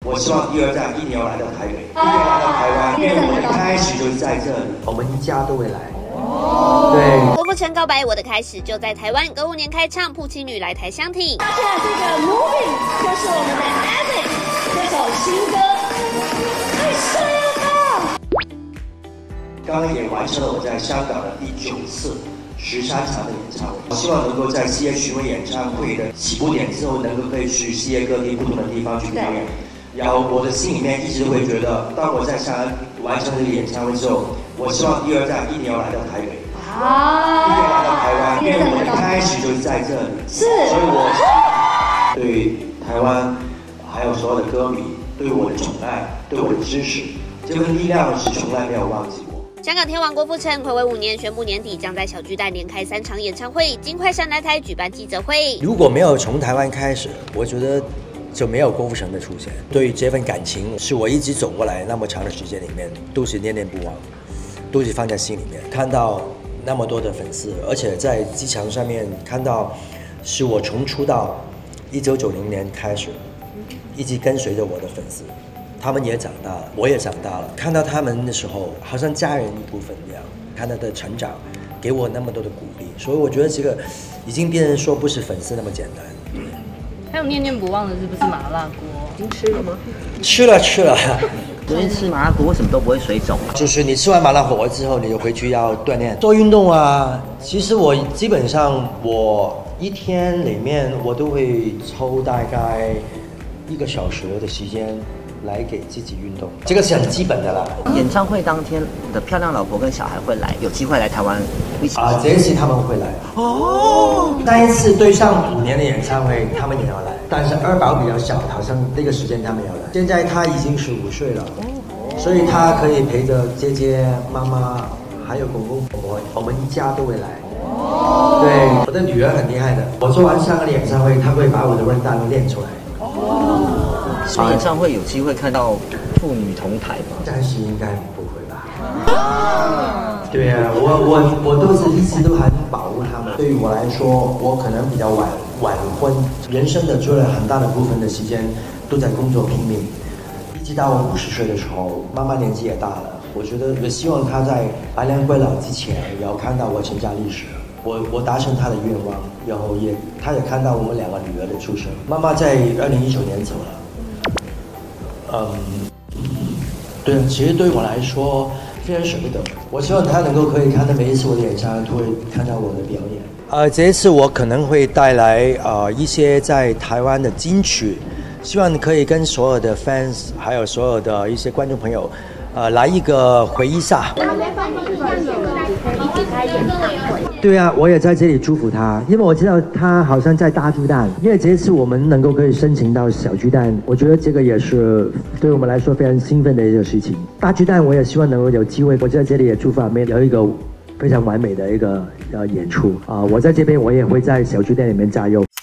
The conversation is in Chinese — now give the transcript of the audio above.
我希望第二站一定要来到台北，一定要来到台湾，因为我的开始就是在这里，我们一家都会来。对。 郭富城告白，我的开始就在台湾。隔5年开唱，父亲女来台相挺。 接下来这个 Moving 就是我们的 Epic 这首新歌，太帅了吧！ 刚刚也完成了我在香港的第9次13场的演唱会，希望能够在世界巡回演唱会的起步点之后，能够可以去世界各地不同的地方去表演。然后我的心里面一直会觉得，当我在香港完成这个演唱会之后，我希望第二站一定要来到台北，一定要来到台湾，因为我的开始就是在这里。是，所以我对台湾还有所有的歌迷对我的宠爱，对我的支持，这份力量是从来没有忘记过。 香港天王郭富城睽违5年，宣布年底将在小巨蛋连开3场演唱会。金快闪来台举办记者会。 如果没有从台湾开始，我觉得就没有郭富城的出现。对于这份感情，是我一直走过来那么长的时间里面，都是念念不忘，都是放在心里面。看到那么多的粉丝，而且在机场上面看到，是我从出道1990年开始，一直跟随着我的粉丝。他们也长大了，我也长大了。看到他们的时候，好像家人一部分一样，看他的成长，给我那么多的鼓励。所以我觉得这个已经变成说不是粉丝那么简单。 还有念念不忘的是不是麻辣锅？已经吃了吗？ 吃了。 昨天吃麻辣锅为什么都不会水肿？ 就是你吃完麻辣火锅之后，你就回去要锻炼、做运动啊。其实我基本上我一天里面我都会抽大概1个小时的时间来给自己运动，这个是很基本的啦。 演唱会当天的漂亮老婆跟小孩会来，有机会来台湾一起这一次他们会来哦。那一次对上5年的演唱会，他们也要来，但是二宝比较小，好像那个时间他们要来。现在他已经15岁了，所以他可以陪着姐姐、妈妈还有公公婆婆，我们一家都会来。对，我的女儿很厉害的，我做完3个演唱会，她会把我的润弹练出来。 演唱会有机会看到父女同台吗？ 暂时应该不会吧。对啊，我都是一直都很保护他们。对于我来说，我可能比较晚婚，人生的做了很大的部分的时间都在工作拼命，一直到我50岁的时候，妈妈年纪也大了，我觉得我希望她在白莲归老之前，也要看到我成家立室。我达成她的愿望，然后她也看到我们2个女儿的出生。妈妈在2019年走了。对啊，其实对我来说非常舍不得。我希望他能够可以看到每一次我的演唱会，看到我的表演。这一次我可能会带来一些在台湾的金曲，希望可以跟所有的 fans 还有所有的一些观众朋友，来一个回忆杀。对啊，我也在这里祝福他，因为我知道他好像在大巨蛋，因为这一次我们能够可以申请到小巨蛋，我觉得这个也是对我们来说非常兴奋的一个事情。大巨蛋我也希望能够有机会，我在这里也祝福阿妹有一个非常完美的一个演出啊！我在这边我也会在小巨蛋里面加油。